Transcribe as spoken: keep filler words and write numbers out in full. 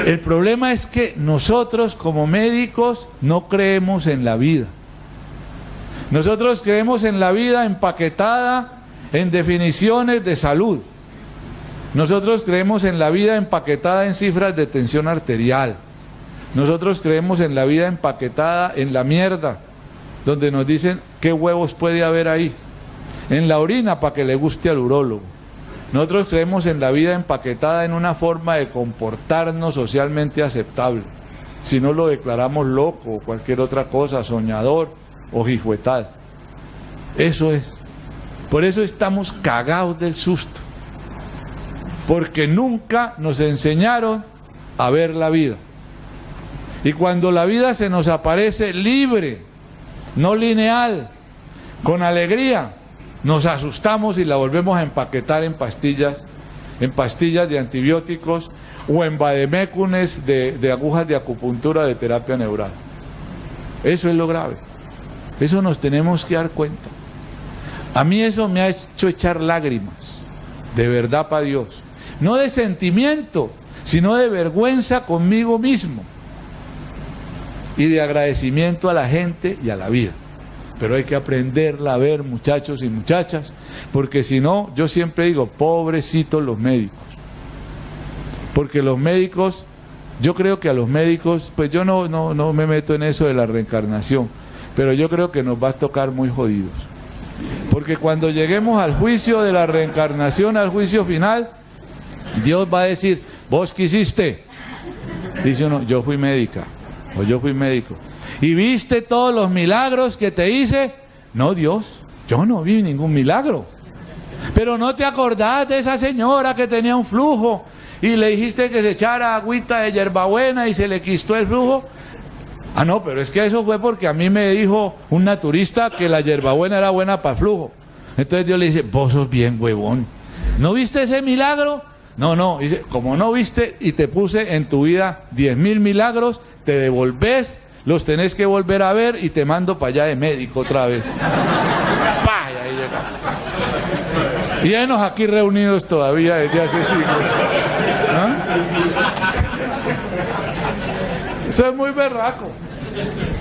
El problema es que nosotros como médicos no creemos en la vida. Nosotros creemos en la vida empaquetada en definiciones de salud. Nosotros creemos en la vida empaquetada en cifras de tensión arterial. Nosotros creemos en la vida empaquetada en la mierda, donde nos dicen qué huevos puede haber ahí. En la orina para que le guste al urólogo. Nosotros creemos en la vida empaquetada en una forma de comportarnos socialmente aceptable. Si no lo declaramos loco o cualquier otra cosa, soñador o hijuetal. Eso es. Por eso estamos cagados del susto. Porque nunca nos enseñaron a ver la vida. Y cuando la vida se nos aparece libre, no lineal, con alegría, nos asustamos y la volvemos a empaquetar en pastillas, en pastillas de antibióticos o en vademécunes de, de agujas de acupuntura de terapia neural. Eso es lo grave. Eso nos tenemos que dar cuenta. A mí eso me ha hecho echar lágrimas, de verdad para Dios. No de sentimiento, sino de vergüenza conmigo mismo. Y de agradecimiento a la gente y a la vida. Pero hay que aprenderla a ver, muchachos y muchachas, porque si no, yo siempre digo, pobrecitos los médicos. Porque los médicos, yo creo que a los médicos, pues yo no, no, no me meto en eso de la reencarnación, pero yo creo que nos va a tocar muy jodidos. Porque cuando lleguemos al juicio de la reencarnación, al juicio final, Dios va a decir, ¿vos qué hiciste? Dice uno, yo fui médica, o yo fui médico. ¿Y viste todos los milagros que te hice? No, Dios, yo no vi ningún milagro. Pero no te acordás de esa señora que tenía un flujo y le dijiste que se echara agüita de hierbabuena y se le quistó el flujo. Ah, no, pero es que eso fue porque a mí me dijo un naturista que la hierbabuena era buena para flujo. Entonces Dios le dice, vos sos bien huevón. ¿No viste ese milagro? No, no, dice, como no viste y te puse en tu vida diez mil milagros, te devolvés, los tenés que volver a ver y te mando para allá de médico otra vez. ¡Pah! Y ahí llega. Y haynos aquí reunidos todavía desde hace siglos. ¿Ah? Eso es muy berraco.